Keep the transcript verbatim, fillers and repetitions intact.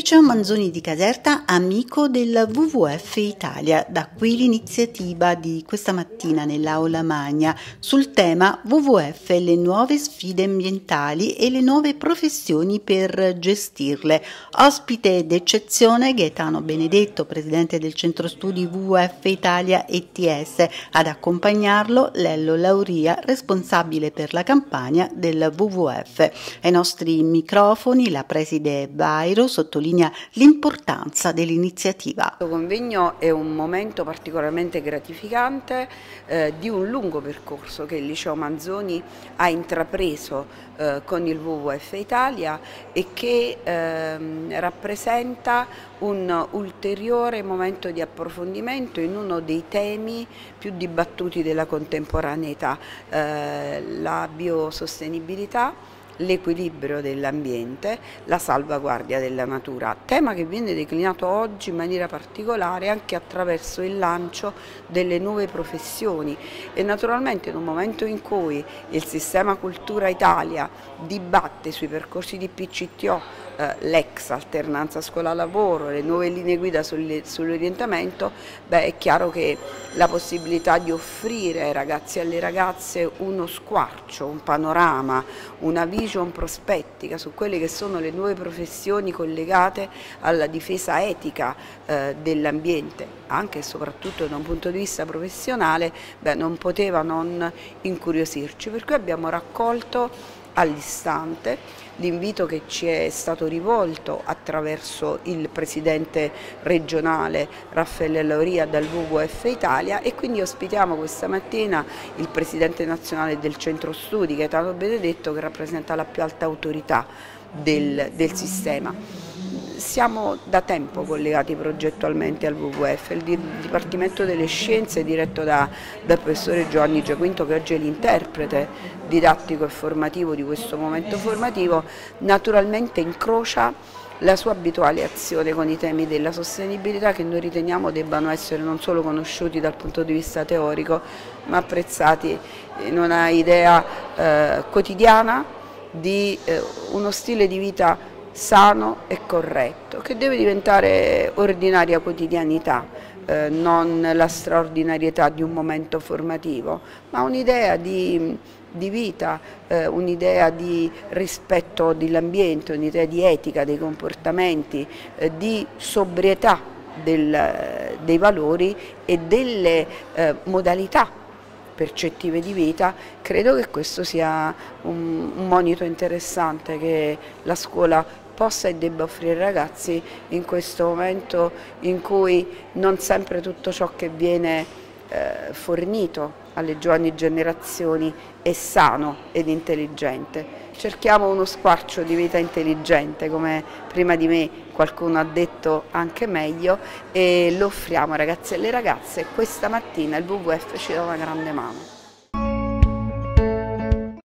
Liceo Manzoni di Caserta, amico del W W F Italia. Da qui l'iniziativa di questa mattina nell'Aula Magna sul tema W W F, le nuove sfide ambientali e le nuove professioni per gestirle. Ospite d'eccezione Gaetano Benedetto, presidente del Centro Studi W W F Italia E T S. Ad accompagnarlo Lello Lauria, responsabile per la campagna del W W F. Ai nostri microfoni la preside Bairo sottolinea l'importanza dell'iniziativa. Questo convegno è un momento particolarmente gratificante eh, di un lungo percorso che il Liceo Manzoni ha intrapreso eh, con il W W F Italia e che eh, rappresenta un ulteriore momento di approfondimento in uno dei temi più dibattuti della contemporaneità, eh, la biosostenibilità, l'equilibrio dell'ambiente, la salvaguardia della natura, tema che viene declinato oggi in maniera particolare anche attraverso il lancio delle nuove professioni e naturalmente in un momento in cui il sistema Cultura Italia dibatte sui percorsi di P C T O, eh, l'ex alternanza scuola-lavoro, le nuove linee guida sull'orientamento, beh, è chiaro che la possibilità di offrire ai ragazzi e alle ragazze uno squarcio, un panorama, una vision prospettica su quelle che sono le nuove professioni collegate alla difesa etica eh, dell'ambiente, anche e soprattutto da un punto di vista professionale, beh, non poteva non incuriosirci, per cui abbiamo raccolto all'istante l'invito che ci è stato rivolto attraverso il presidente regionale Raffaele Lauria dal W W F Italia e quindi ospitiamo questa mattina il presidente nazionale del Centro Studi Gaetano Benedetto, che rappresenta la più alta autorità del, del sistema. Siamo da tempo collegati progettualmente al W W F, il Dipartimento delle Scienze diretto da, dal professore Giovanni Giaquinto, che oggi è l'interprete didattico e formativo di questo momento formativo, naturalmente incrocia la sua abituale azione con i temi della sostenibilità, che noi riteniamo debbano essere non solo conosciuti dal punto di vista teorico, ma apprezzati in una idea eh, quotidiana di eh, uno stile di vita sano e corretto, che deve diventare ordinaria quotidianità, eh, non la straordinarietà di un momento formativo, ma un'idea di, di vita, eh, un'idea di rispetto dell'ambiente, un'idea di etica dei comportamenti, eh, di sobrietà del, dei valori e delle eh, modalità percettive di vita. Credo che questo sia un, un monito interessante che la scuola possa e debba offrire ai ragazzi in questo momento in cui non sempre tutto ciò che viene eh, fornito alle giovani generazioni è sano ed intelligente. Cerchiamo uno squarcio di vita intelligente, come prima di me qualcuno ha detto anche meglio, e lo offriamo ai ragazzi e alle ragazze. Questa mattina il W W F ci dà una grande mano.